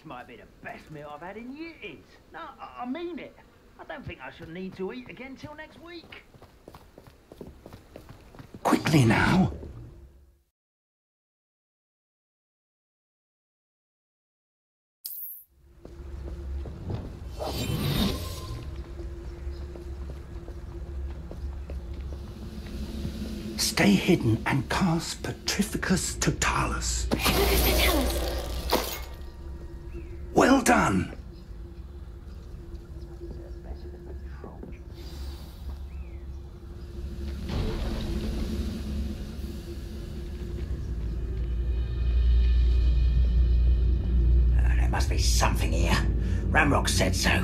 This might be the best meal I've had in years. No, I mean it. I don't think I shall need to eat again till next week. Quickly now. Stay hidden and cast Petrificus Totalis. Petrificus Totalis. Well done. There must be something here. Ranrock said so.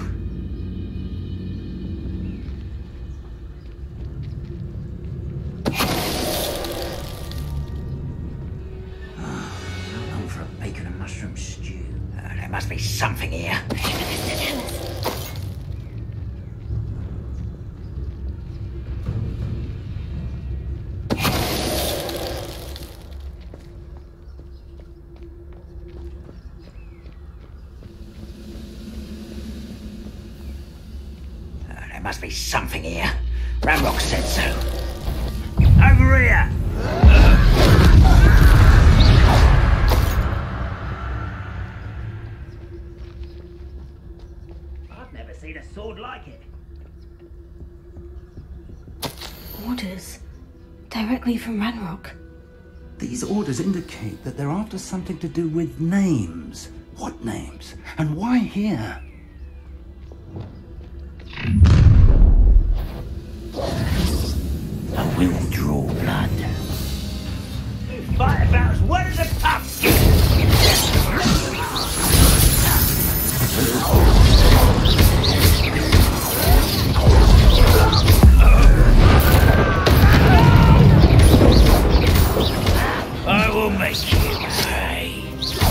Bacon and mushroom stew. There must be something here. There must be something here. Ranrock said so. Over here! Seen a sword like it. Orders. Directly from Ranrock. These orders indicate that they're after something to do with names. What names? And why here? I will draw blood. You fight about as well as a pup! I will make you pay.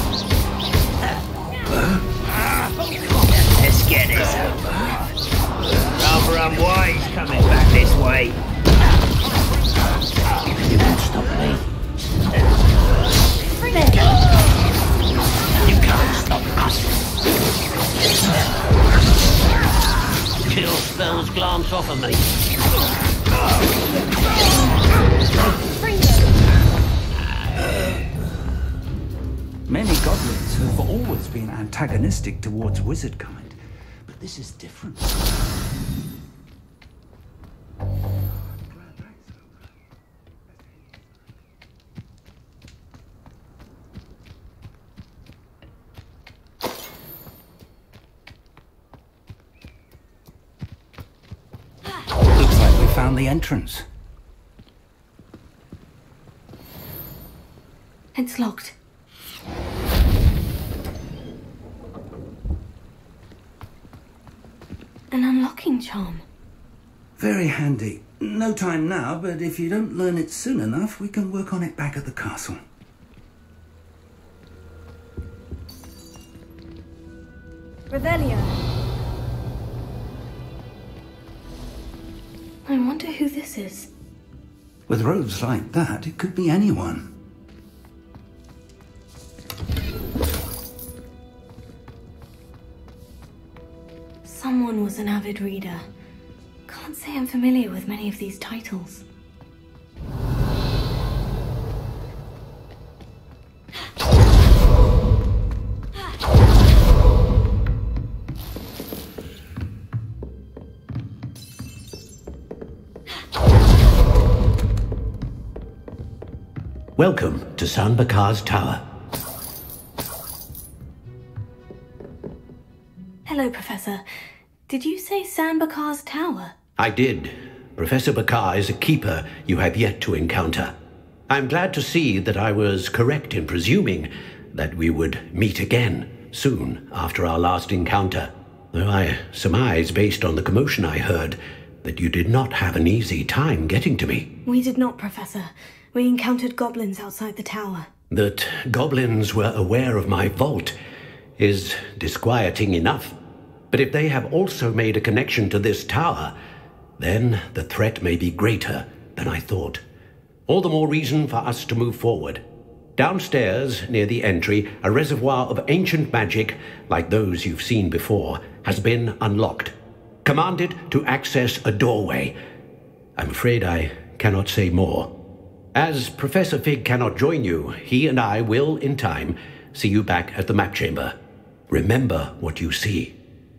Let's get this over. Rather unwise coming back this way. You won't stop me. You can't stop us. Kill spells glance off of me. Many goblins have always been antagonistic towards wizard kind, but this is different. Looks like we found the entrance. It's locked. An unlocking charm. Very handy. No time now, but if you don't learn it soon enough, we can work on it back at the castle. Revelio. I wonder who this is. With robes like that, it could be anyone. Someone was an avid reader. Can't say I'm familiar with many of these titles. Welcome to San Bakar's Tower. Hello, Professor. Did you say San Bakar's Tower? I did. Professor Bakar is a keeper you have yet to encounter. I'm glad to see that I was correct in presuming that we would meet again soon after our last encounter, though I surmise, based on the commotion I heard, that you did not have an easy time getting to me. We did not, Professor. We encountered goblins outside the tower. That goblins were aware of my vault is disquieting enough. But if they have also made a connection to this tower, then the threat may be greater than I thought. All the more reason for us to move forward. Downstairs, near the entry, a reservoir of ancient magic, like those you've seen before, has been unlocked. Commanded to access a doorway. I'm afraid I cannot say more. As Professor Fig cannot join you, he and I will, in time, see you back at the map chamber. Remember what you see.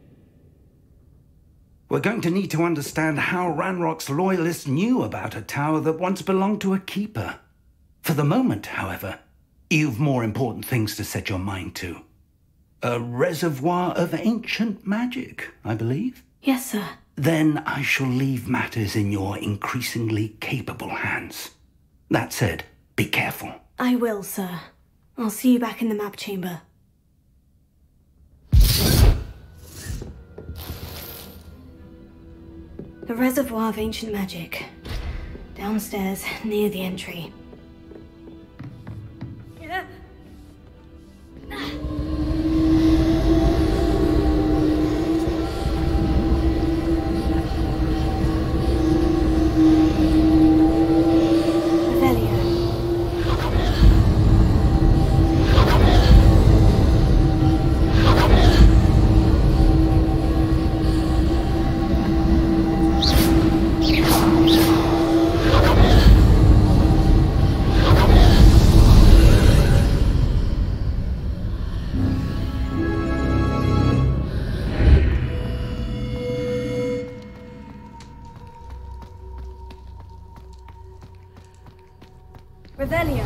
We're going to need to understand how Ranrock's loyalists knew about a tower that once belonged to a keeper. For the moment, however, you've more important things to set your mind to. A reservoir of ancient magic, I believe? Yes, sir. Then I shall leave matters in your increasingly capable hands. That said, be careful. I will, sir. I'll see you back in the map chamber. The reservoir of ancient magic. Downstairs, near the entry. Revelio.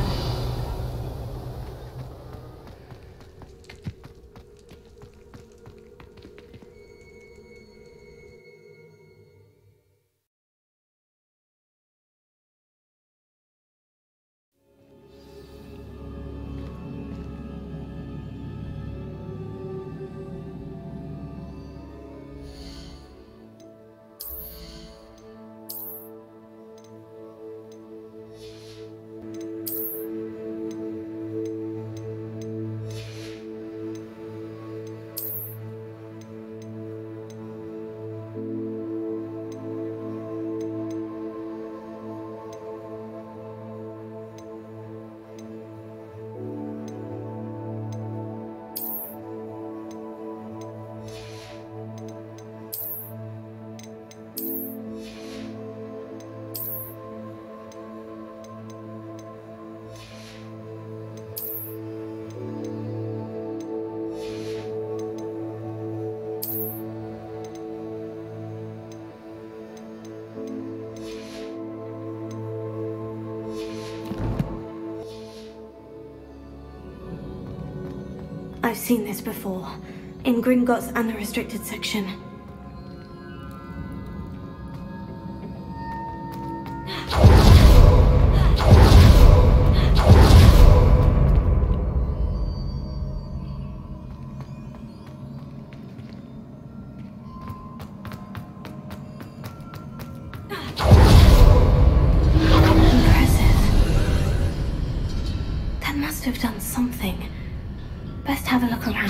I've seen this before, in Gringotts and the restricted section. Impressive. That must have done something. Best have a look around.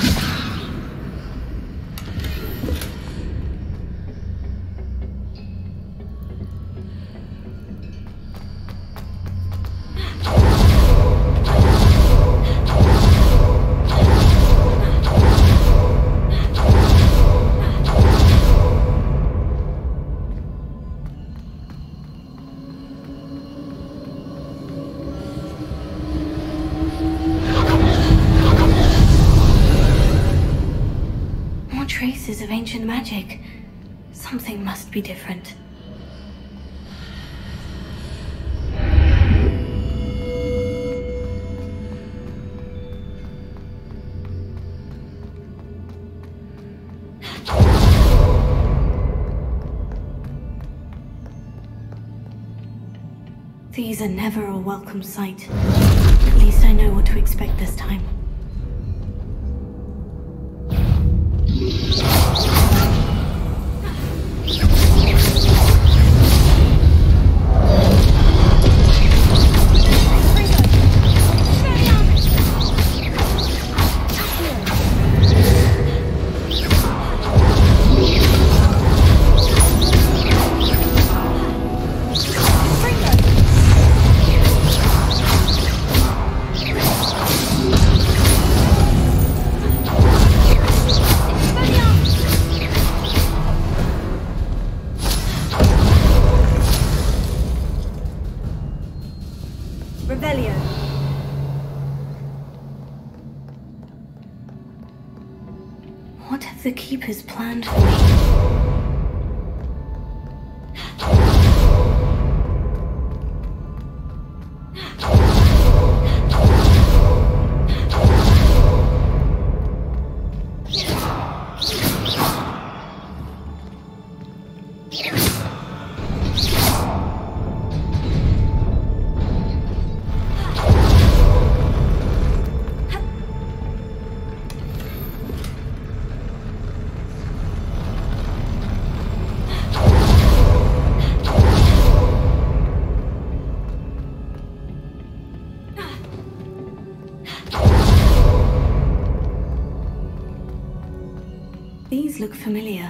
Traces of ancient magic. Something must be different. These are never a welcome sight. At least I know what to expect this time. What have the Keepers planned for me? These look familiar.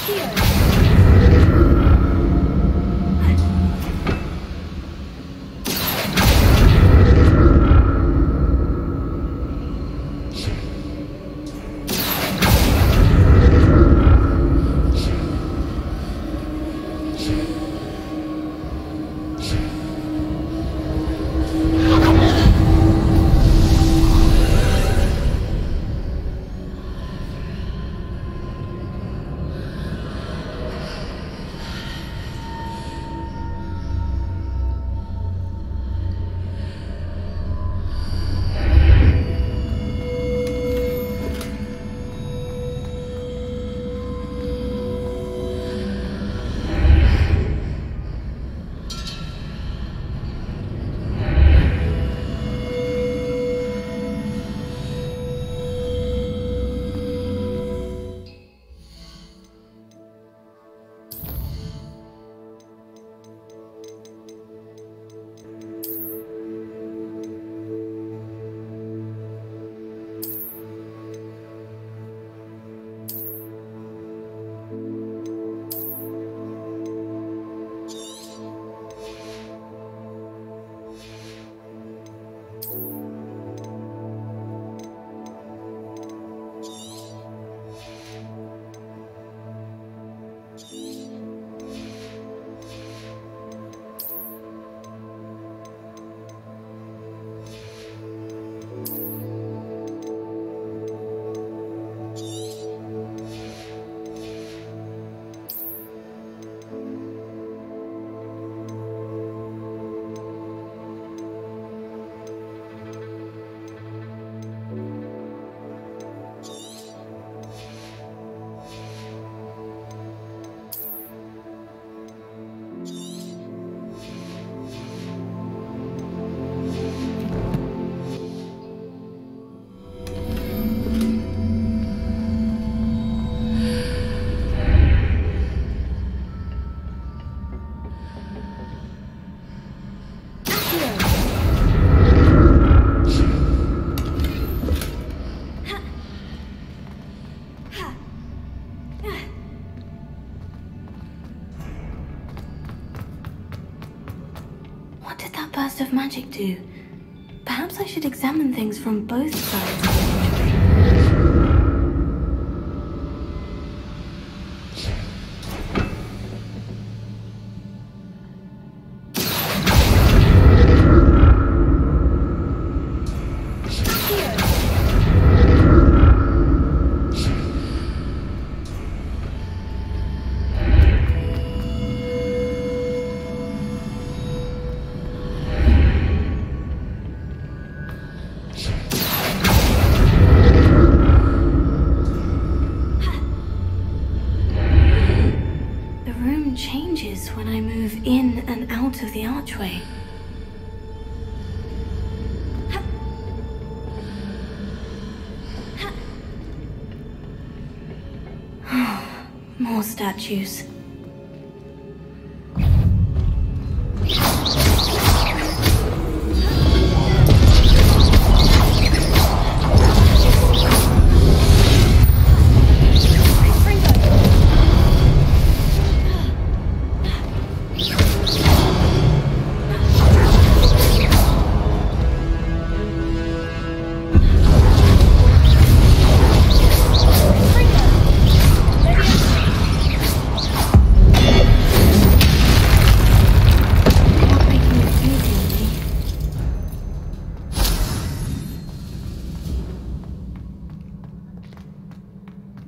What did that burst of magic do? Perhaps I should examine things from both sides of the inventory. Changes when I move in and out of the archway. More statues.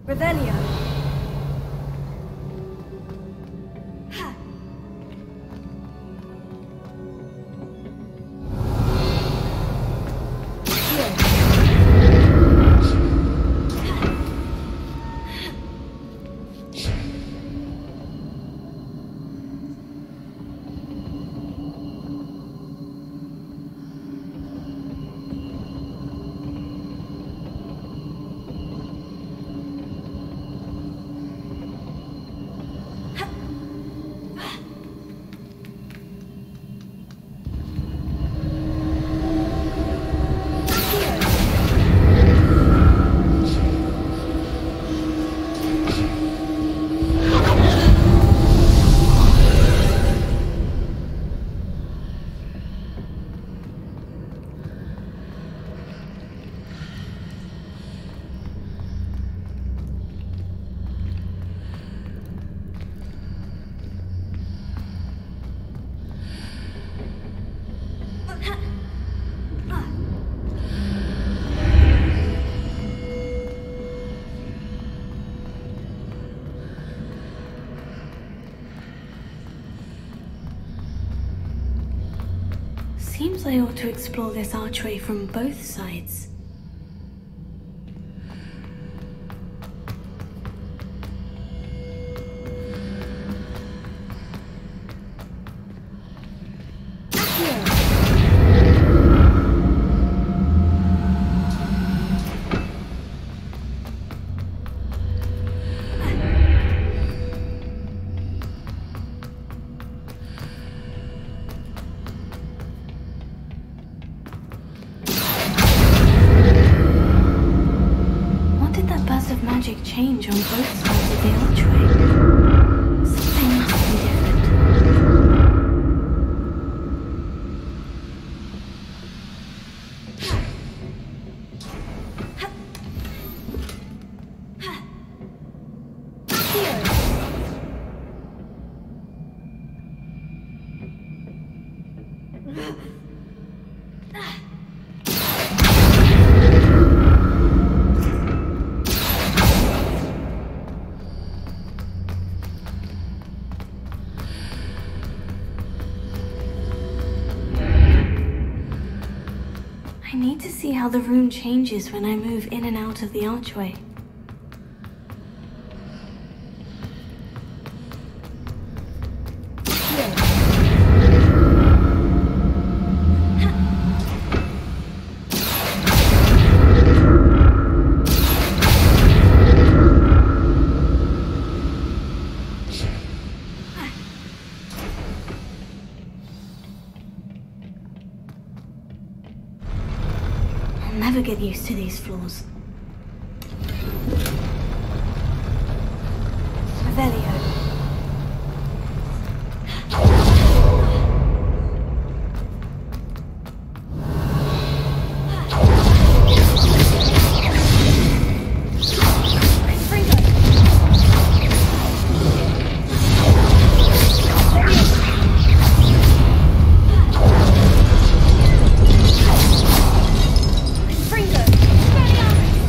Revelio. Seems I ought to explore this archway from both sides. Change on both sides of the archway. Something must be different. I need to see how the room changes when I move in and out of the archway. I'll never get used to these floors. Revelio. Fringo!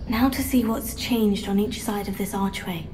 Now to see what's changed on each side of this archway.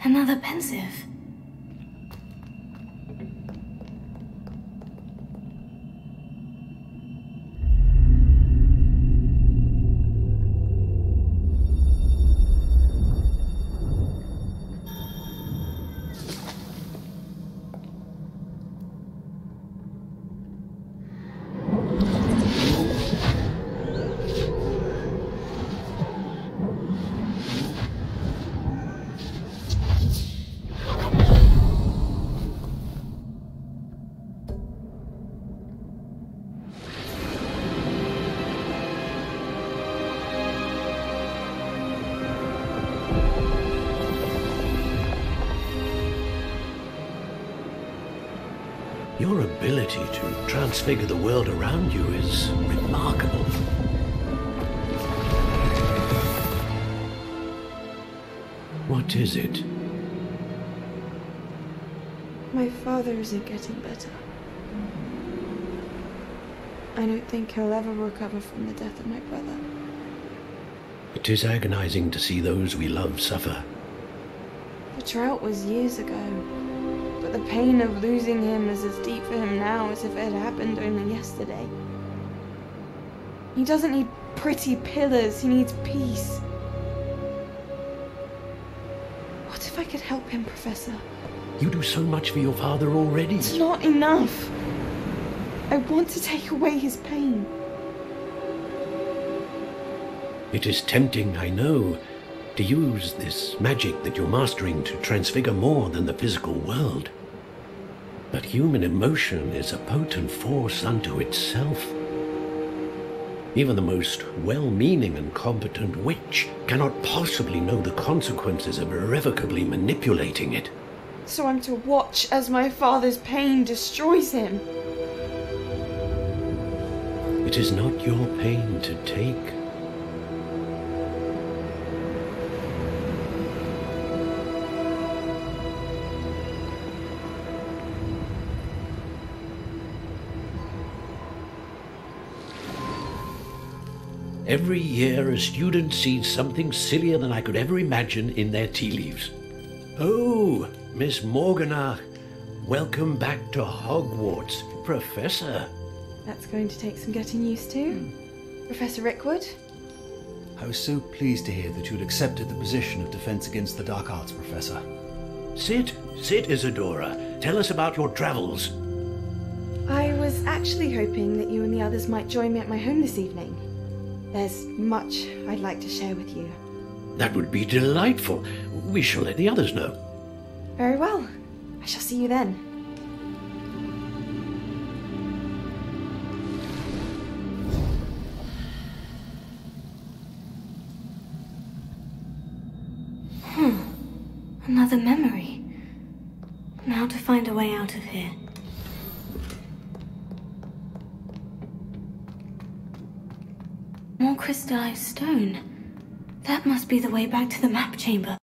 Another pensive. Your ability to transfigure the world around you is remarkable. What is it? My father isn't getting better. I don't think he'll ever recover from the death of my brother. It is agonizing to see those we love suffer. The drought was years ago, but the pain of losing him is as deep for him now as if it had happened only yesterday. He doesn't need pretty pillars, he needs peace. What if I could help him, Professor? You do so much for your father already. It's not enough. I want to take away his pain. It is tempting, I know, to use this magic that you're mastering to transfigure more than the physical world. But human emotion is a potent force unto itself. Even the most well-meaning and competent witch cannot possibly know the consequences of irrevocably manipulating it. So I'm to watch as my father's pain destroys him. It is not your pain to take. Every year a student sees something sillier than I could ever imagine in their tea leaves. Oh, Miss Morganach, welcome back to Hogwarts, Professor. That's going to take some getting used to. Professor Rickwood? I was so pleased to hear that you'd accepted the position of Defense Against the Dark Arts, Professor. Sit, Isadora. Tell us about your travels. I was actually hoping that you and the others might join me at my home this evening. There's much I'd like to share with you. That would be delightful. We shall let the others know. Very well. I shall see you then. Another memory. Now to find a way out of here. More crystallized stone. That must be the way back to the map chamber.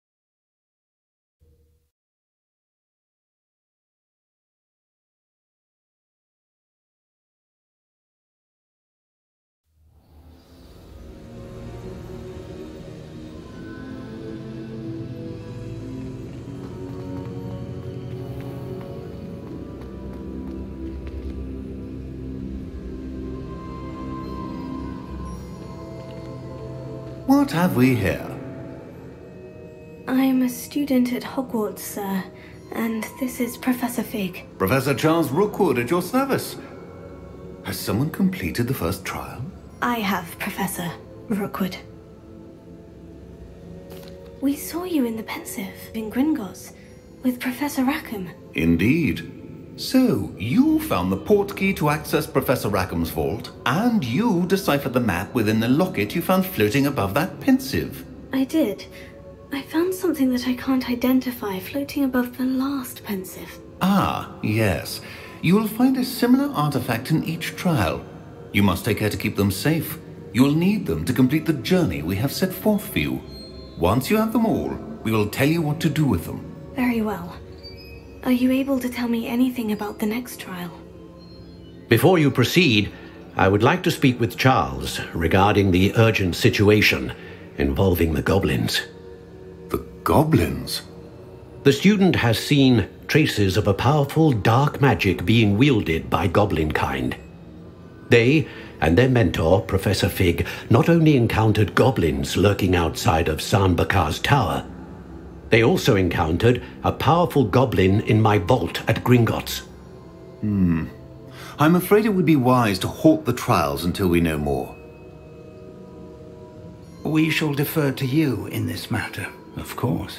What have we here? I'm a student at Hogwarts, sir, and this is Professor Fig. Professor Charles Rookwood at your service. Has someone completed the first trial? I have, Professor Rookwood. We saw you in the Pensive in Gringotts with Professor Rackham. Indeed. So, you found the portkey to access Professor Rackham's vault, and you deciphered the map within the locket you found floating above that Pensive. I did. I found something that I can't identify floating above the last Pensive. Ah, yes. You will find a similar artifact in each trial. You must take care to keep them safe. You will need them to complete the journey we have set forth for you. Once you have them all, we will tell you what to do with them. Very well. Are you able to tell me anything about the next trial? Before you proceed, I would like to speak with Charles regarding the urgent situation involving the goblins. The goblins? The student has seen traces of a powerful dark magic being wielded by goblin kind. They and their mentor, Professor Fig, not only encountered goblins lurking outside of San Bakar's tower, they also encountered a powerful goblin in my vault at Gringotts. I'm afraid it would be wise to halt the trials until we know more. We shall defer to you in this matter, of course.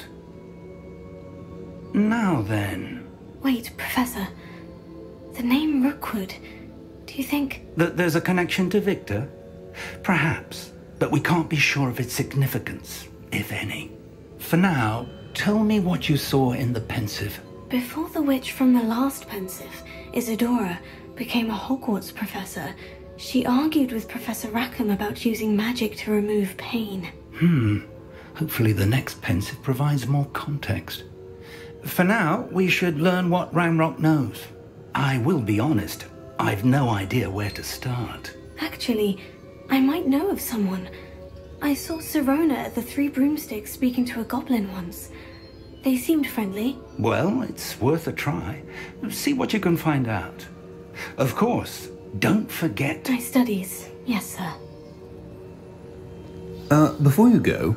Now then... Wait, Professor. The name Rookwood. Do you think... That there's a connection to Victor? Perhaps, but we can't be sure of its significance, if any. For now, tell me what you saw in the Pensieve. Before the witch from the last Pensieve, Isadora, became a Hogwarts professor, she argued with Professor Rackham about using magic to remove pain. Hopefully the next Pensieve provides more context. For now, we should learn what Ranrock knows. I will be honest, I've no idea where to start. Actually, I might know of someone. I saw Sirona at the Three Broomsticks speaking to a goblin once. They seemed friendly. Well, it's worth a try. See what you can find out. Of course, don't forget... My studies. Yes, sir. Before you go...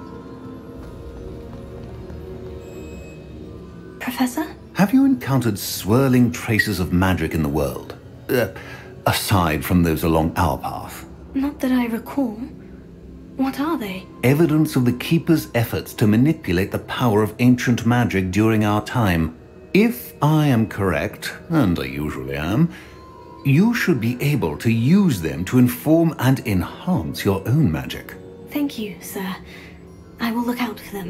Professor? Have you encountered swirling traces of magic in the world? Aside from those along our path? Not that I recall. What are they? Evidence of the Keeper's efforts to manipulate the power of ancient magic during our time. If I am correct, and I usually am, you should be able to use them to inform and enhance your own magic. Thank you, sir. I will look out for them.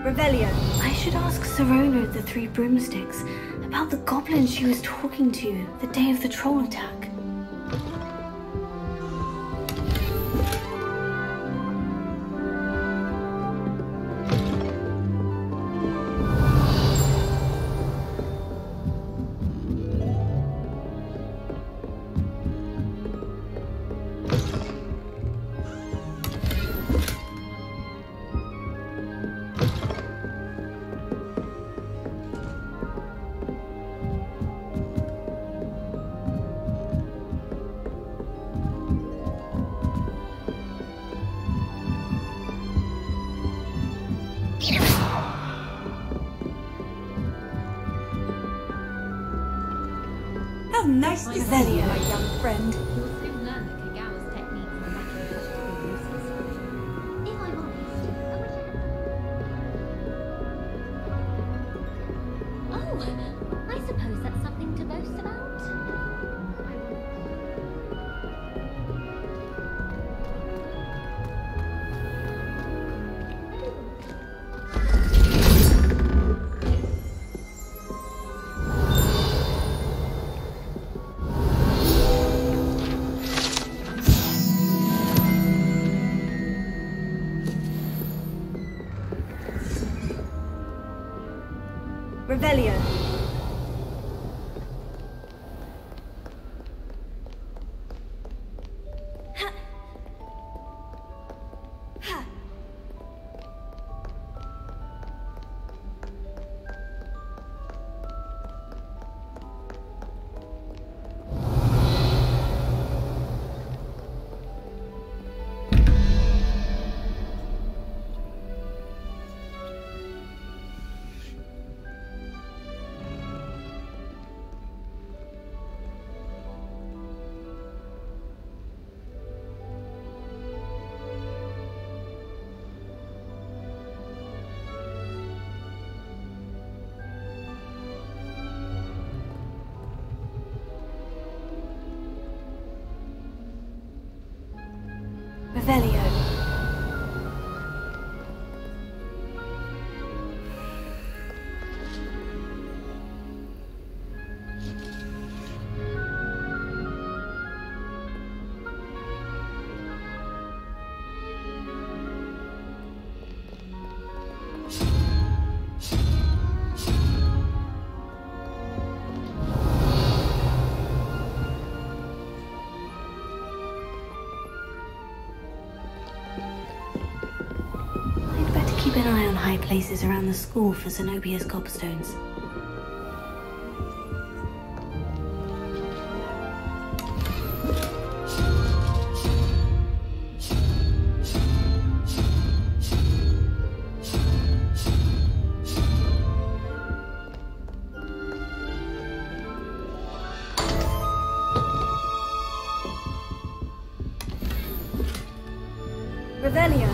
Revelio. I should ask Sirona of the Three Broomsticks about the goblin she was talking to the day of the troll attack. How nice to see you, my young friend. You'll soon learn that Kagawa's techniques and magic are pretty useless. If I'm honest, I wish I... Oh, I suppose that's something to boast about. Revelio. Revelio. Keep an eye on high places around the school for Zenobia's gobstones. Revelio.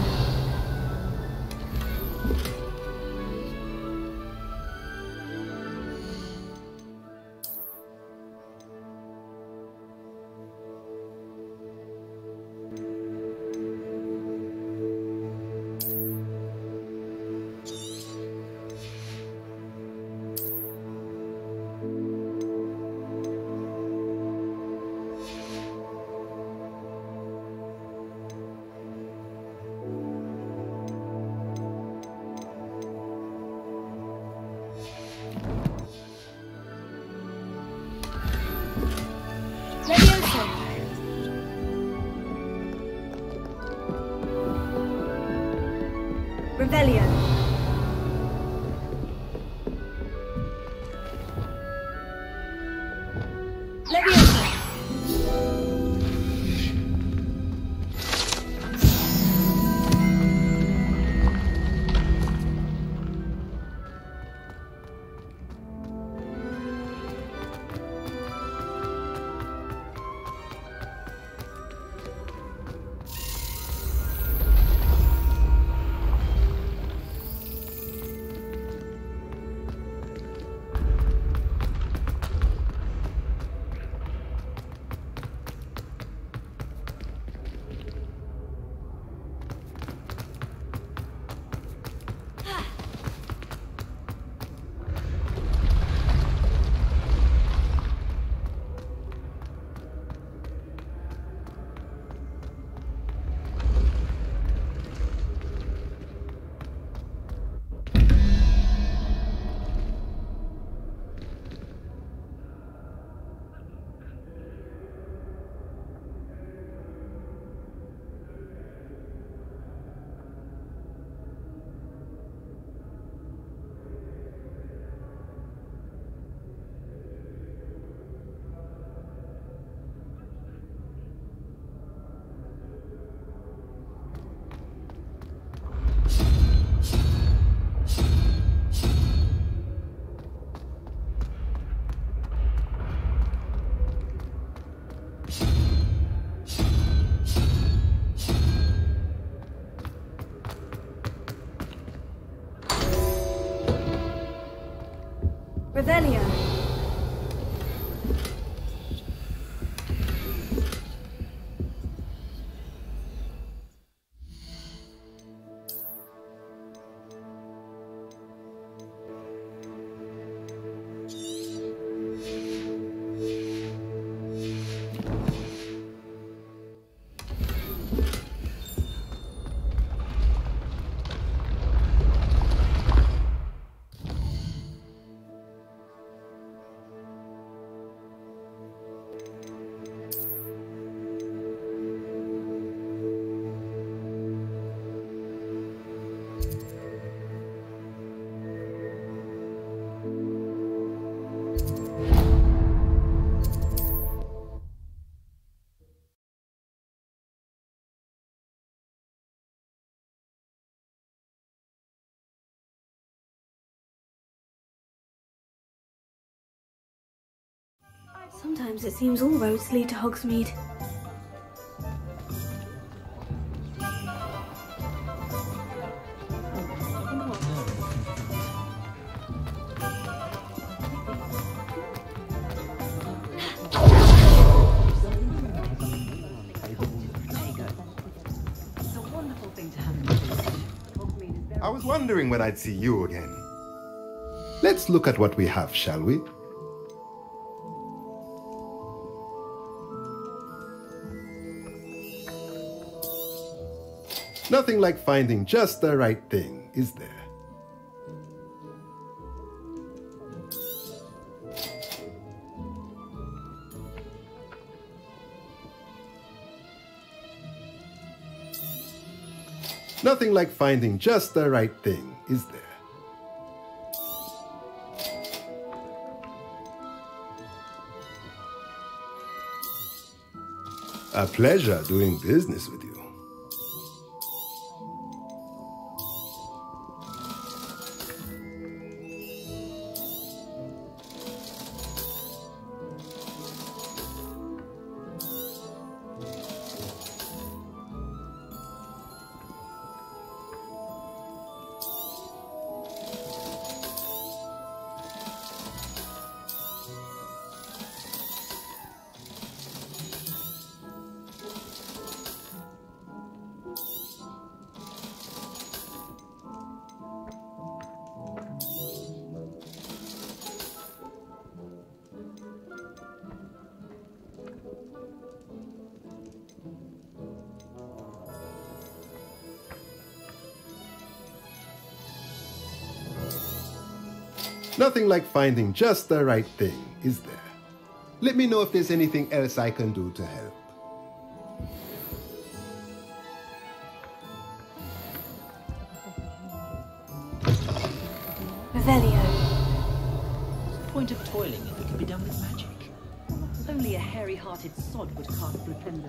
Revelio. Sometimes it seems all roads lead to Hogsmeade. I was wondering when I'd see you again. Let's look at what we have, shall we? Nothing like finding just the right thing, is there? Nothing like finding just the right thing, is there? A pleasure doing business with you. Nothing like finding just the right thing, is there? Let me know if there's anything else I can do to help. Revelio. What's the point of toiling if it can be done with magic? Only a hairy-hearted sod would cast Flipendo.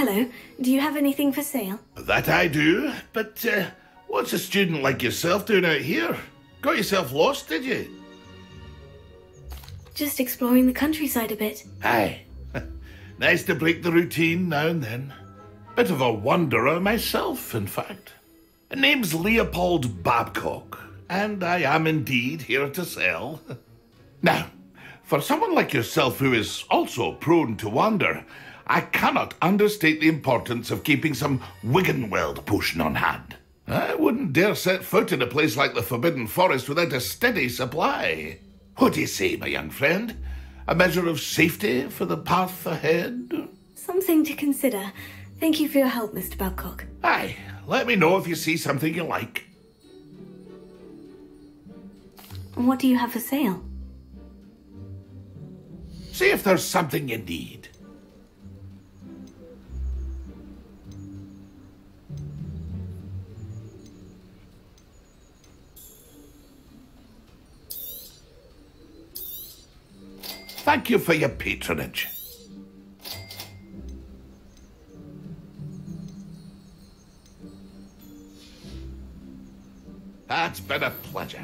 Hello. Do you have anything for sale? That I do, but what's a student like yourself doing out here? Got yourself lost, did you? Just exploring the countryside a bit. Aye. Nice to break the routine now and then. Bit of a wanderer myself, in fact. Name's Leopold Babcock, and I am indeed here to sell. Now, for someone like yourself who is also prone to wander, I cannot understate the importance of keeping some Wiggenweld potion on hand. I wouldn't dare set foot in a place like the Forbidden Forest without a steady supply. What do you say, my young friend? A measure of safety for the path ahead? Something to consider. Thank you for your help, Mr. Babcock. Aye, let me know if you see something you like. What do you have for sale? See if there's something you need. Thank you for your patronage. That's been a pleasure.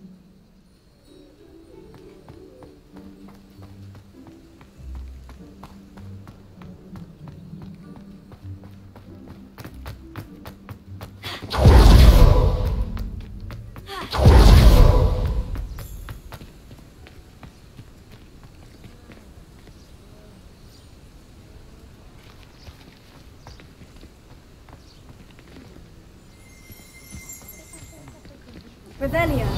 Revelio.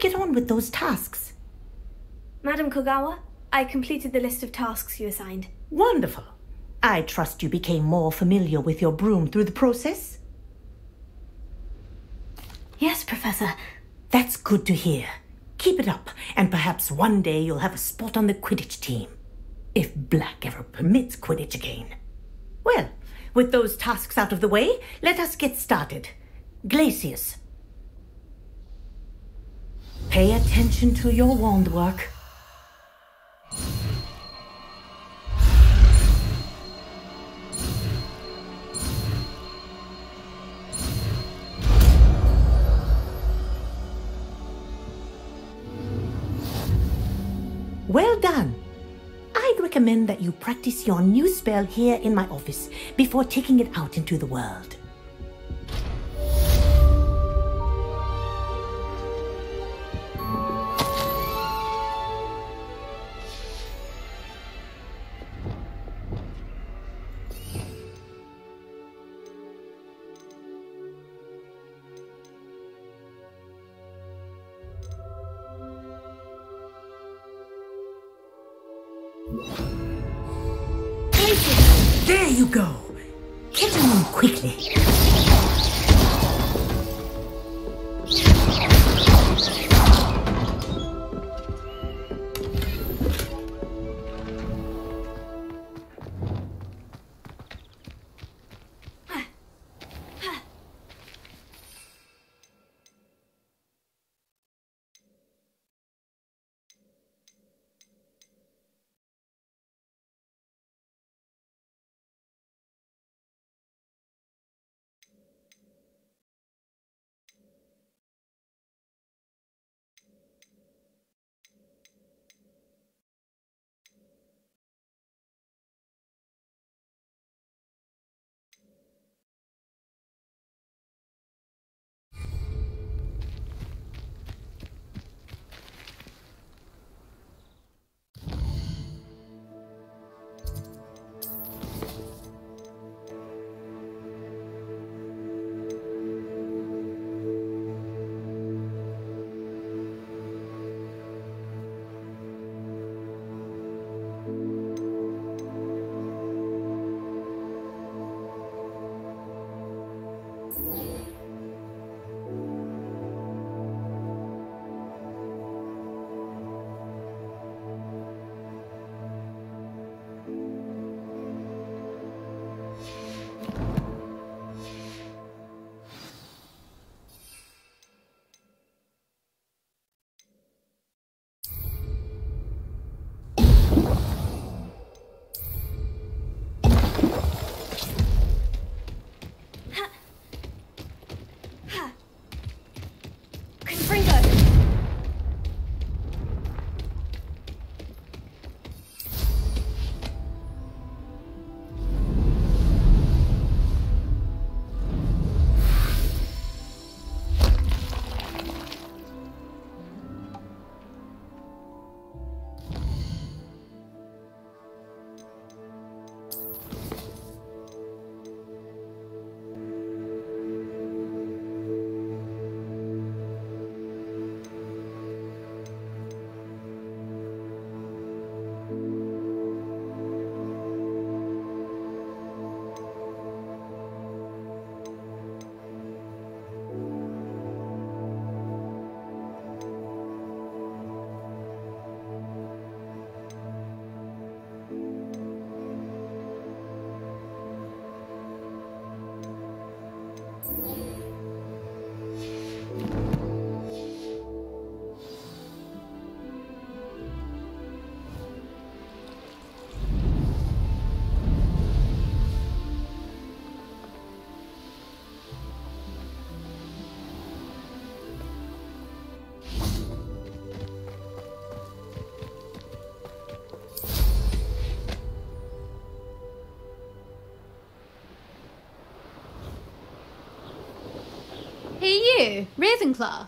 get on with those tasks? Madam Kogawa, I completed the list of tasks you assigned. Wonderful. I trust you became more familiar with your broom through the process? Yes, Professor. That's good to hear. Keep it up, and perhaps one day you'll have a spot on the Quidditch team. If Black ever permits Quidditch again. Well, with those tasks out of the way, let us get started. Glacius. Pay attention to your wand work. Well done. I'd recommend that you practice your new spell here in my office before taking it out into the world. There you go. Get on quickly. you, Ravenclaw?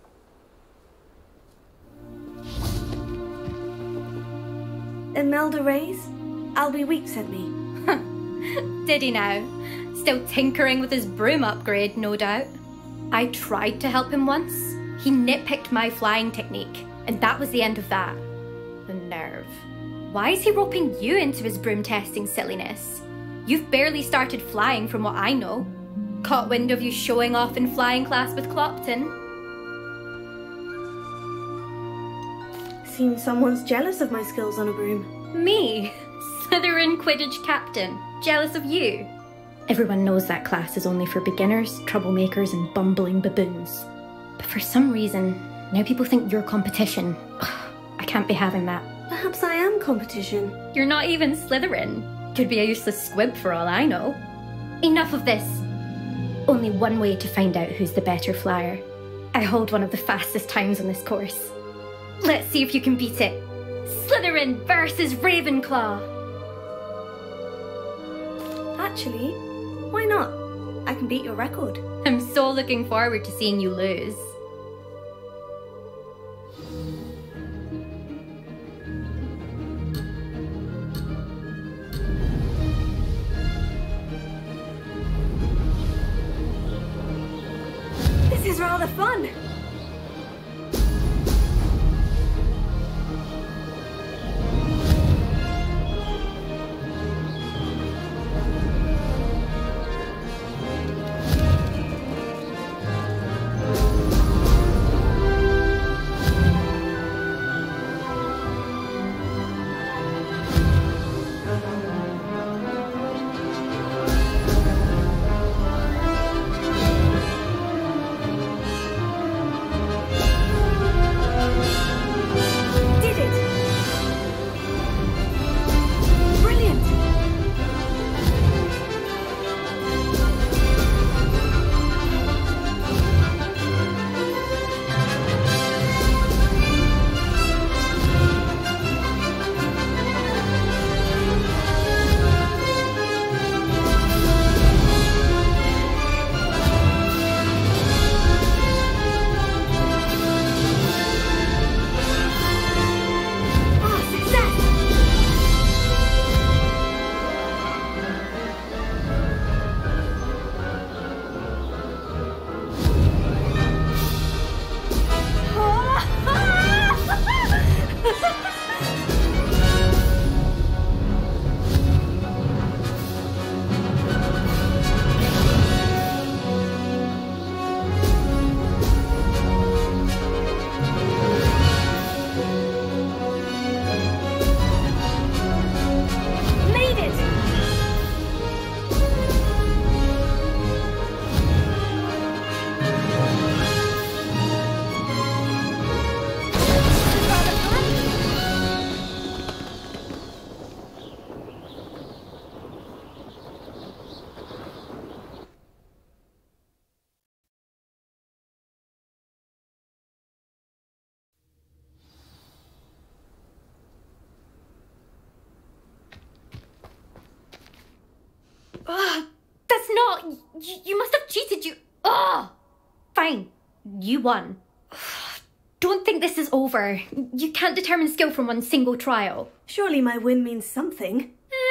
Imelda Reyes? Albie Week sent me. Did he now? Still tinkering with his broom upgrade, no doubt. I tried to help him once. He nitpicked my flying technique, and that was the end of that. The nerve. Why is he roping you into his broom testing silliness? You've barely started flying from what I know. Caught wind of you showing off in flying class with Clopton. Seems someone's jealous of my skills on a broom. Me? Slytherin Quidditch captain. Jealous of you? Everyone knows that class is only for beginners, troublemakers, and bumbling baboons. But for some reason, now people think you're competition. I can't be having that. Perhaps I am competition. You're not even Slytherin. Could be a useless squib for all I know. Enough of this. Only one way to find out who's the better flyer. I hold one of the fastest times on this course. Let's see if you can beat it. Slytherin versus Ravenclaw. Actually, why not? I can beat your record. I'm so looking forward to seeing you lose. This is rather fun. That's not... You must have cheated, you... Ugh! Fine. You won. Don't think this is over. You can't determine skill from one single trial. Surely my win means something.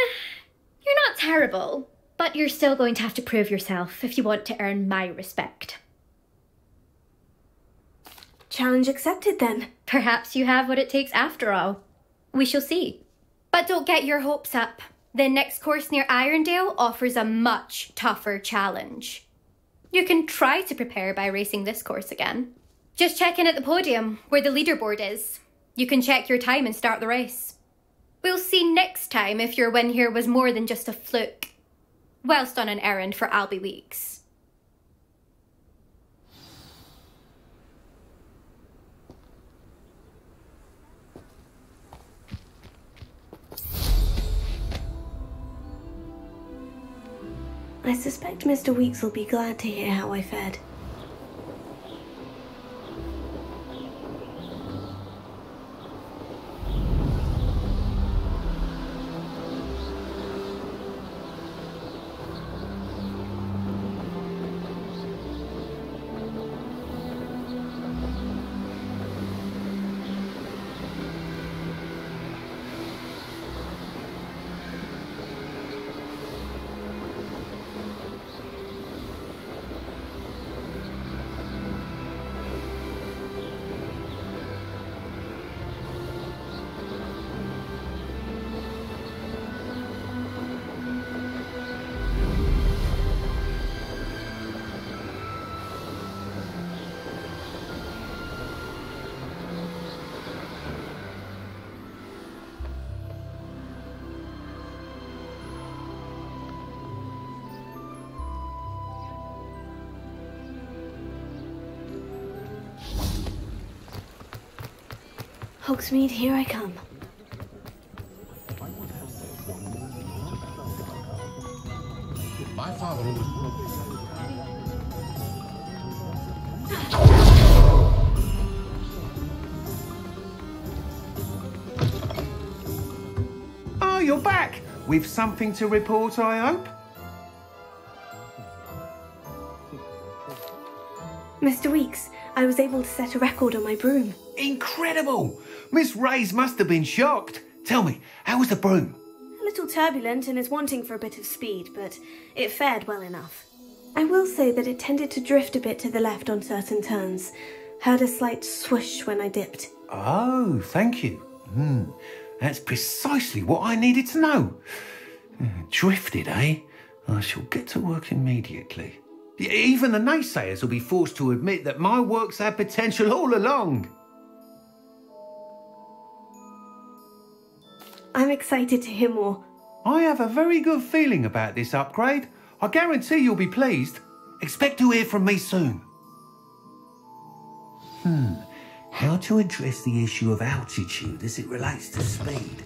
You're not terrible, but you're still going to have to prove yourself if you want to earn my respect. Challenge accepted, then. Perhaps you have what it takes after all. We shall see. But don't get your hopes up. The next course near Irondale offers a much tougher challenge. You can try to prepare by racing this course again. Just check in at the podium, where the leaderboard is. You can check your time and start the race. We'll see next time if your win here was more than just a fluke. Whilst on an errand for Albie Weeks. I suspect Mr. Weeks will be glad to hear how I fared. Hogsmeade, here I come. My father always... Oh, you're back! With something to report, I hope? Mr. Weeks, I was able to set a record on my broom. Incredible! Miss Reyes must have been shocked. Tell me, how was the broom? A little turbulent and is wanting for a bit of speed, but it fared well enough. I will say that it tended to drift a bit to the left on certain turns. Heard a slight swoosh when I dipped. Oh, thank you. That's precisely what I needed to know. Drifted, eh? I shall get to work immediately. Even the naysayers will be forced to admit that my work's had potential all along. I'm excited to hear more. I have a very good feeling about this upgrade. I guarantee you'll be pleased. Expect to hear from me soon. How to address the issue of altitude as it relates to speed?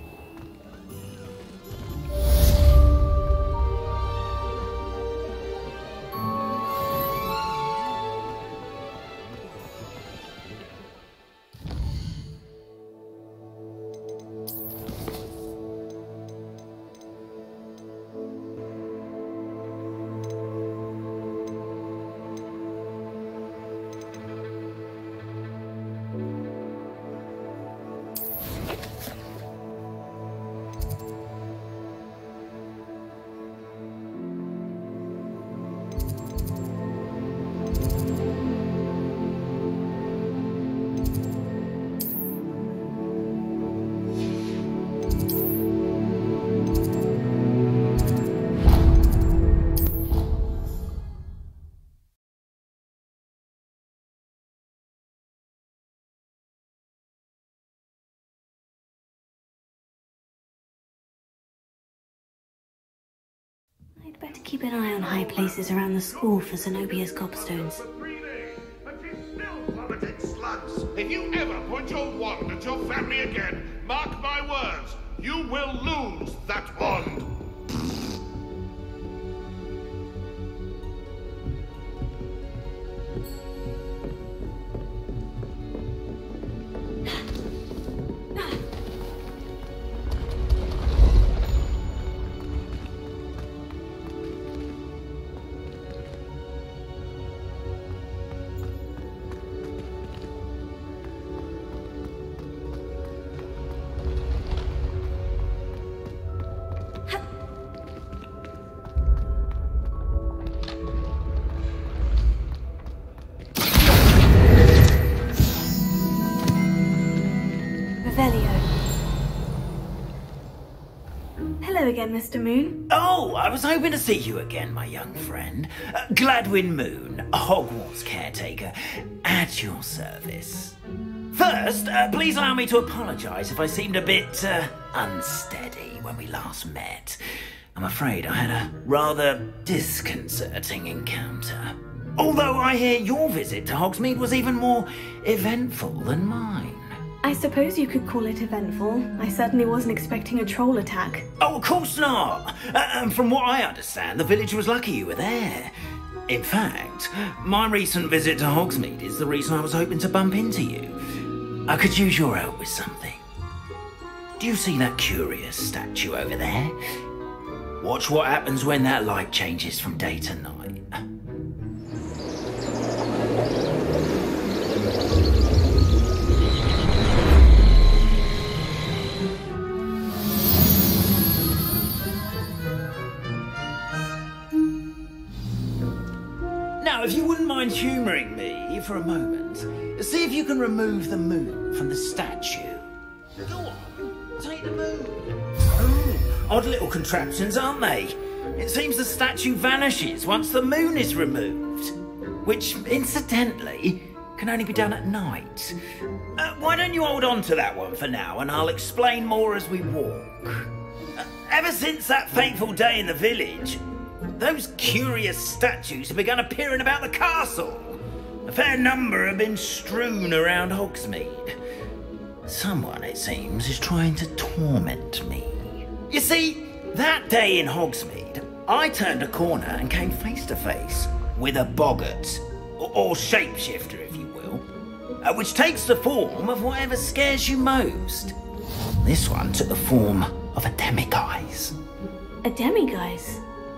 I'd better keep an eye on high places around the school for Zenobia's gobstones. Slugs. If you ever point your wand at your family again, mark my words, you will lose that wand. Hello again, Mr. Moon. Oh, I was hoping to see you again, my young friend. Gladwin Moon, Hogwarts caretaker, at your service. First, please allow me to apologise if I seemed a bit unsteady when we last met. I'm afraid I had a rather disconcerting encounter. Although I hear your visit to Hogsmeade was even more eventful than mine. I suppose you could call it eventful. I certainly wasn't expecting a troll attack. Oh, of course not! And from what I understand, the village was lucky you were there. In fact, my recent visit to Hogsmeade is the reason I was hoping to bump into you. I could use your help with something. Do you see that curious statue over there? Watch what happens when that light changes from day to night. Now, if you wouldn't mind humouring me for a moment, see if you can remove the moon from the statue. Go on, take the moon. Oh, odd little contraptions, aren't they? It seems the statue vanishes once the moon is removed, which, incidentally, can only be done at night. Why don't you hold on to that one for now, and I'll explain more as we walk. Ever since that fateful day in the village, those curious statues have begun appearing about the castle. A fair number have been strewn around Hogsmeade. Someone, it seems, is trying to torment me. You see, that day in Hogsmeade, I turned a corner and came face to face with a boggart, or shapeshifter, if you will, which takes the form of whatever scares you most. This one took the form of a demiguise. A demiguise?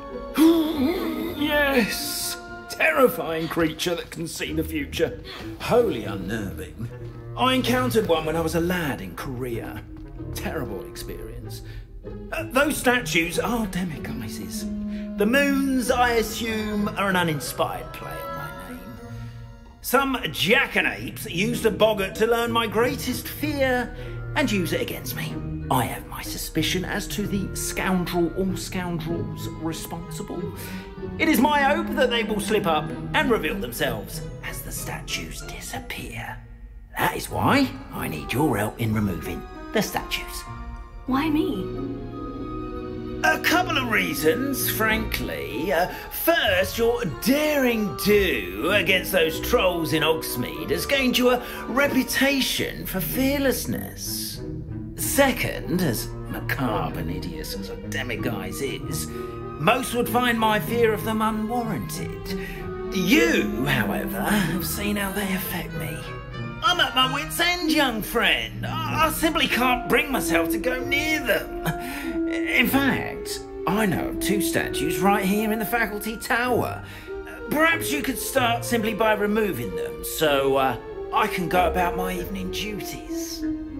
Yes! Terrifying creature that can see the future. Wholly unnerving. I encountered one when I was a lad in Korea. Terrible experience. Those statues are demiguises. The moons, I assume, are an uninspired play on my name. Some jackanapes used a boggart to learn my greatest fear and use it against me. I have my suspicion as to the scoundrel or scoundrels responsible. It is my hope that they will slip up and reveal themselves as the statues disappear. That is why I need your help in removing the statues. Why me? A couple of reasons, frankly. First, your daring do against those trolls in Hogsmeade has gained you a reputation for fearlessness. Second, as macabre and hideous as a demiguise is, most would find my fear of them unwarranted. You, however, have seen how they affect me. I'm at my wit's end, young friend. I simply can't bring myself to go near them. In fact, I know of 2 statues right here in the faculty tower. Perhaps you could start simply by removing them, so I can go about my evening duties.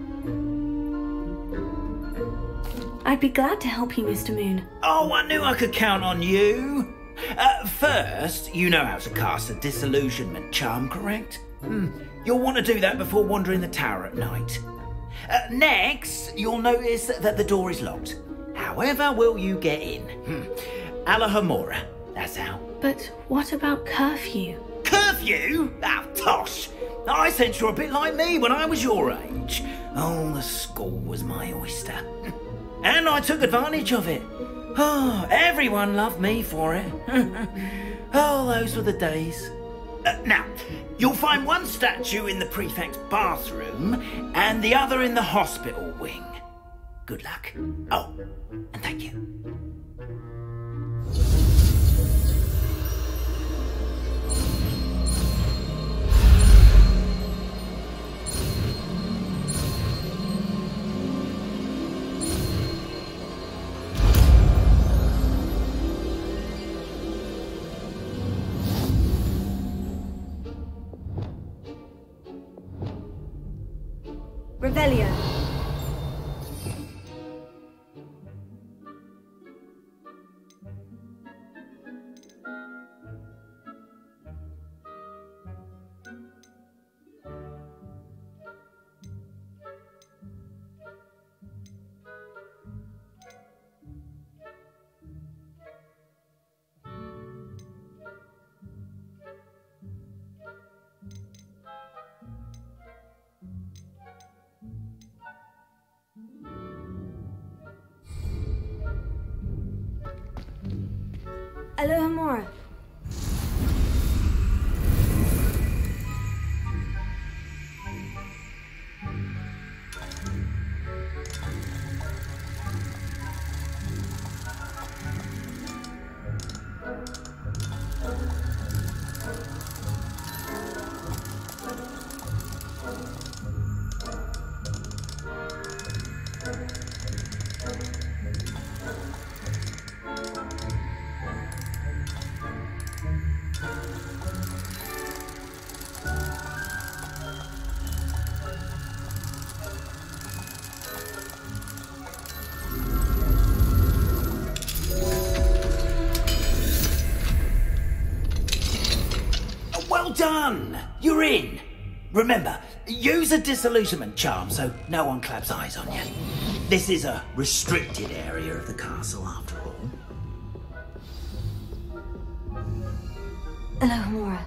I'd be glad to help you, Mr. Moon. Oh, I knew I could count on you. First, you know how to cast a disillusionment charm, correct? You'll want to do that before wandering the tower at night. Next, you'll notice that the door is locked. However will you get in? Alohomora, that's how. But what about curfew? Curfew? Ah, tosh! I sense you're a bit like me when I was your age. Oh, the school was my oyster. And I took advantage of it. Oh, everyone loved me for it. Oh, those were the days. Now, you'll find one statue in the prefect's bathroom and the other in the hospital wing. Good luck. Oh, and thank you. Revelio. Alohomora. Done! You're in! Remember, use a disillusionment charm so no one claps eyes on you. This is a restricted area of the castle, after all. Alohomora.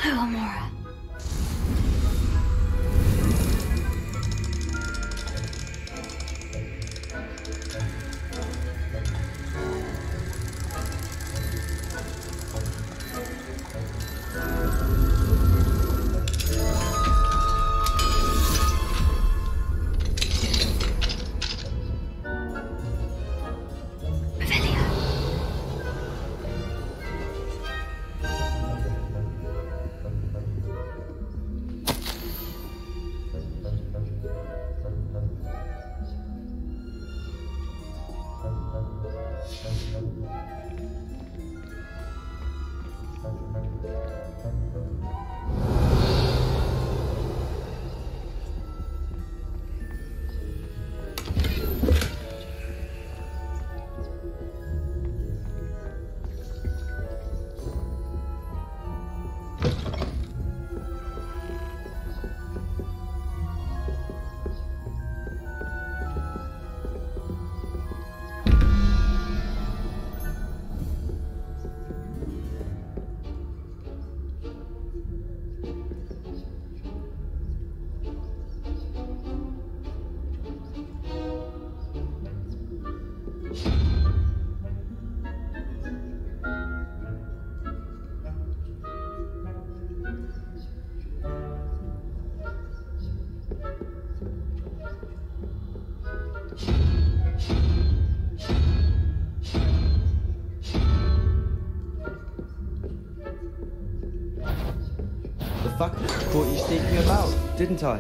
Amora. Fuck, caught you sneaking about, didn't I?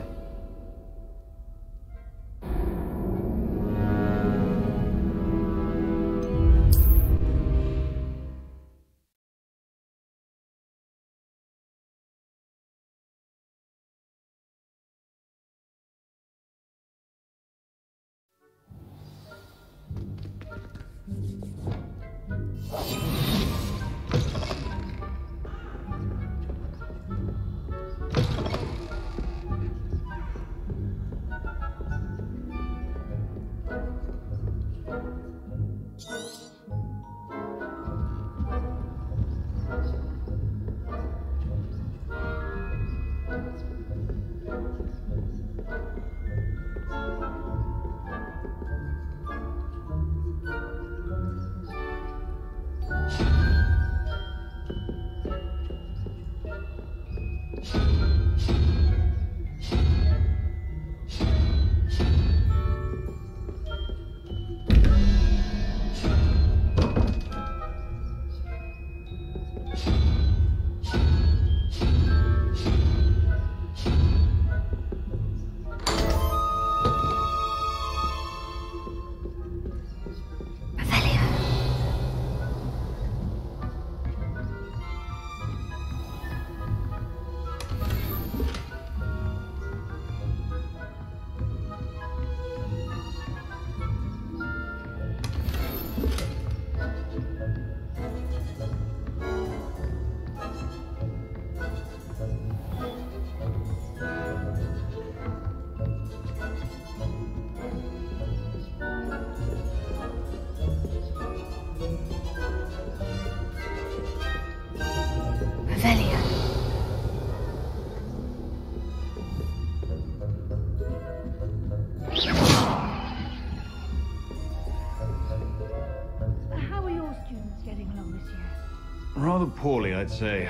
Rather poorly, I'd say.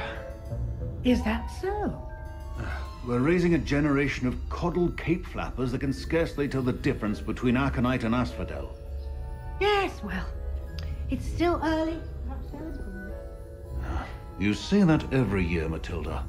Is that so? We're raising a generation of coddled cape flappers that can scarcely tell the difference between Aconite and Asphodel. Yes, well, it's still early. Perhaps there is good. You say that every year, Matilda.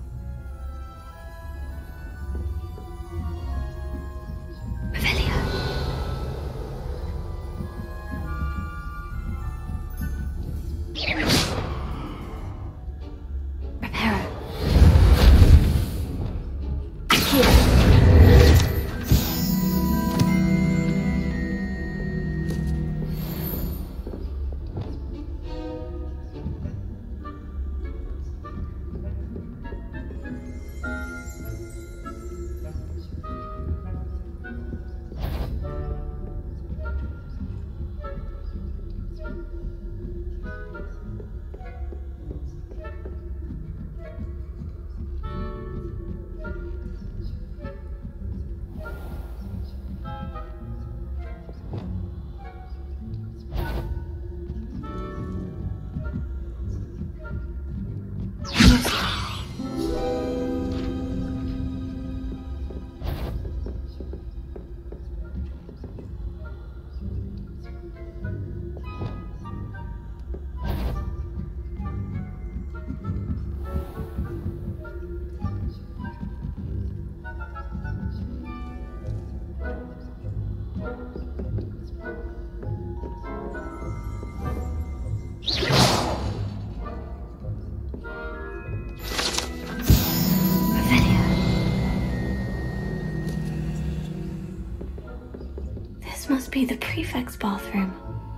This must be the prefect's bathroom.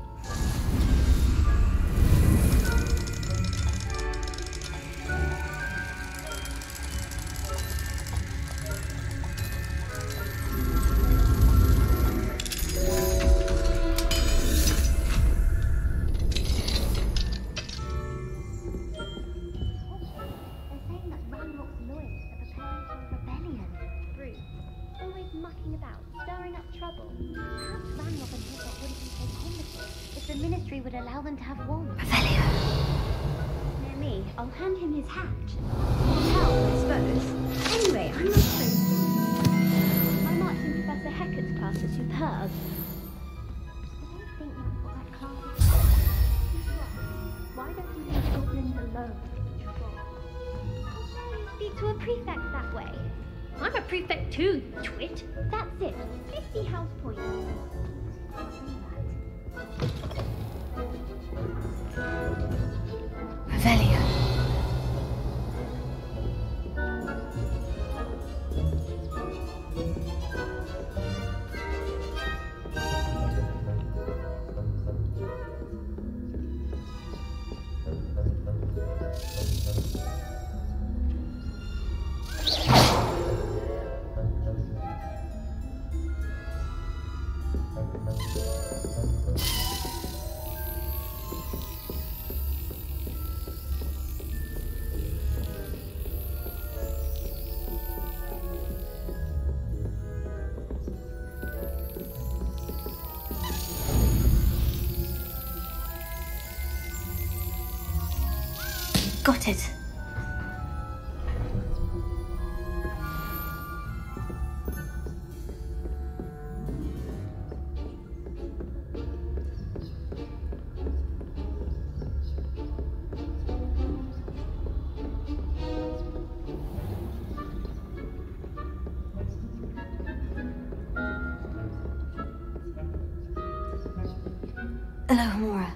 Got it. Alohomora.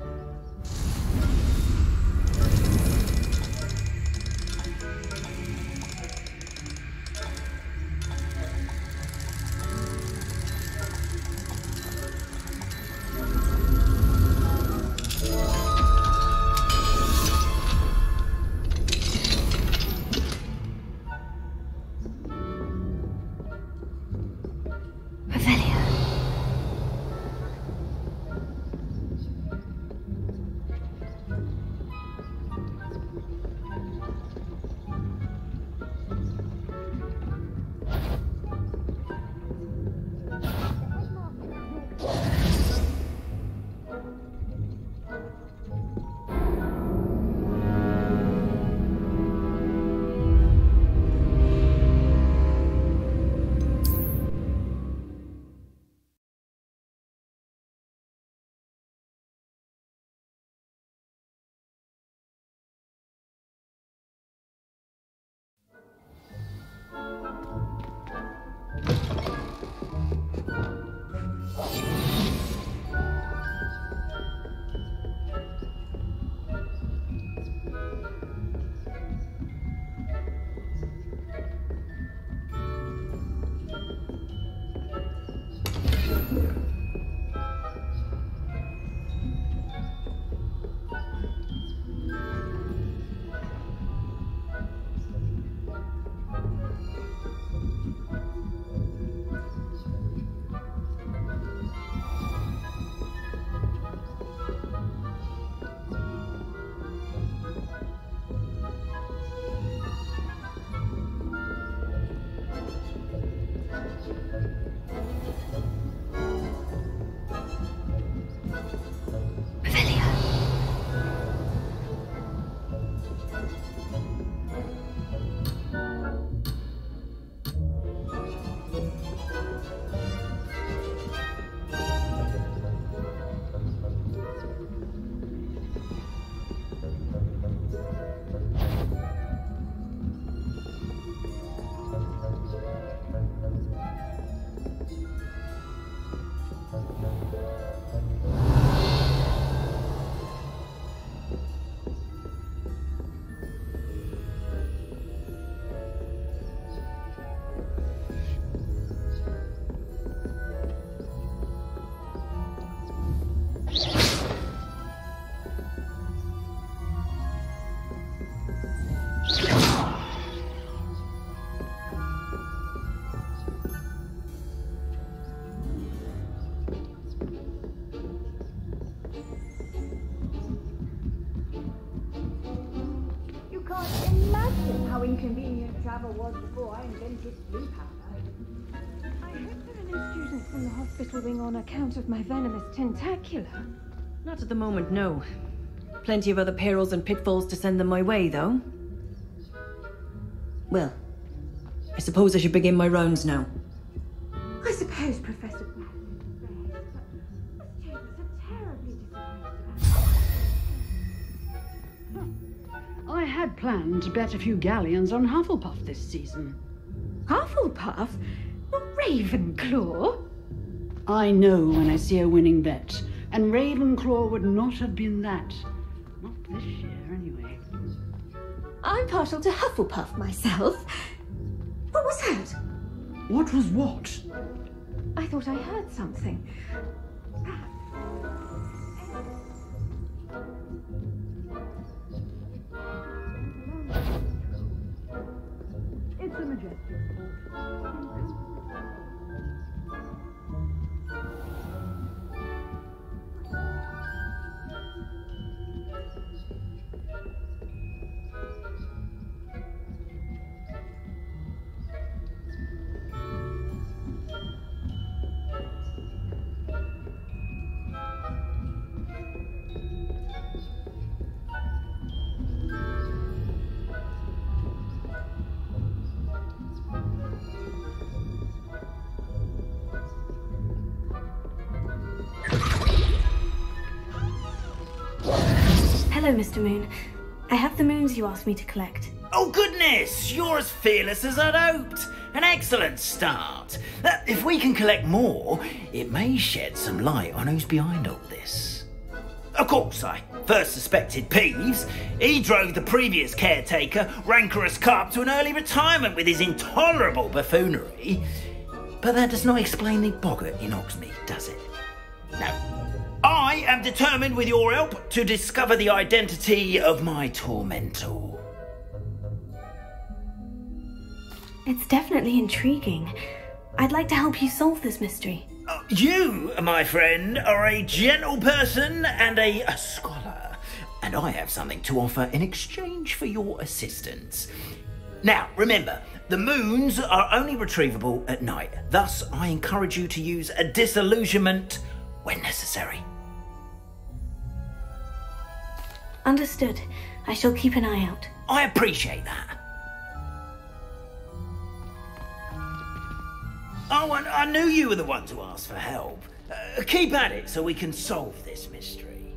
Java was before I invented blue powder. I hope there are no students from the hospital wing on account of my venomous tentacula. Not at the moment, no. Plenty of other perils and pitfalls to send them my way, though. Well, I suppose I should begin my rounds now. I suppose, Professor Black, but the students are terribly disappointed. I had planned to bet a few galleons on Hufflepuff this season. Hufflepuff? Not Ravenclaw? I know when I see a winning bet, and Ravenclaw would not have been that. Not this year, anyway. I'm partial to Hufflepuff myself. What was that? What was what? I thought I heard something. It's a majestic sport. Hello, Mr. Moon. I have the moons you asked me to collect. Oh goodness, you're as fearless as I'd hoped. An excellent start. If we can collect more, it may shed some light on who's behind all this. Of course, I first suspected Peeves. He drove the previous caretaker, Rancorous Carp, to an early retirement with his intolerable buffoonery. But that does not explain the boggart in Hogsmeade, does it? No. I am determined, with your help, to discover the identity of my tormentor. It's definitely intriguing. I'd like to help you solve this mystery. You, my friend, are a gentle person and a scholar, and I have something to offer in exchange for your assistance. Now, remember, the moons are only retrievable at night. Thus, I encourage you to use a disillusionment when necessary. Understood. I shall keep an eye out. I appreciate that. Oh, and I knew you were the one to ask for help. Keep at it so we can solve this mystery.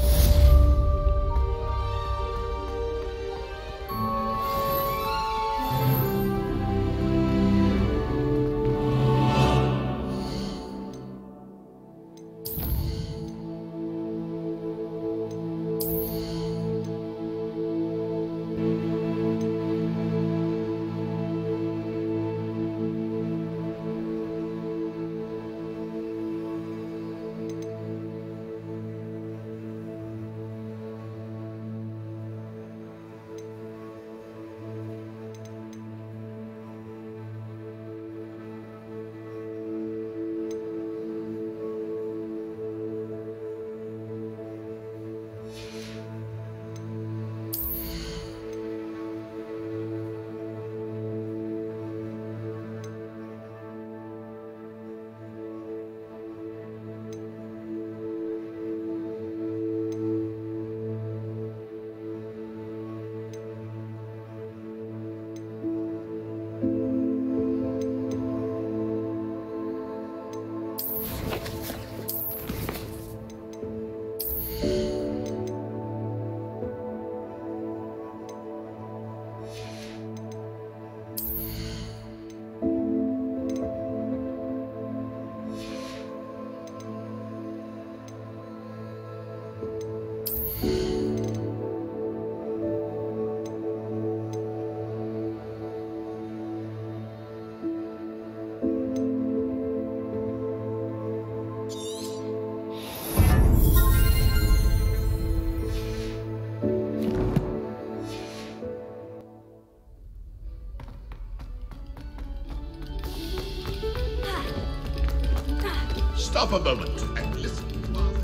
Stop a moment and listen to our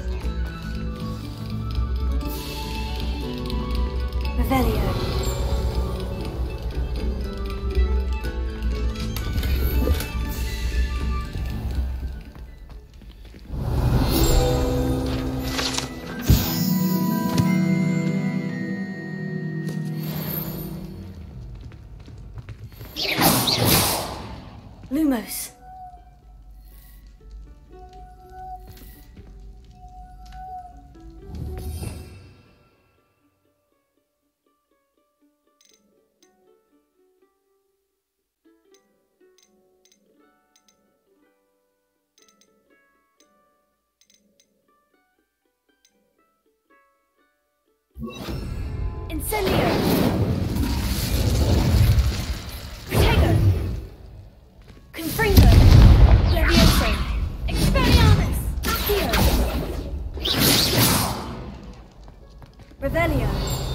Revelio. Lumos. Incendio! Protego! Confringo! Levioso! Expelliarmus! Accio! Revelio!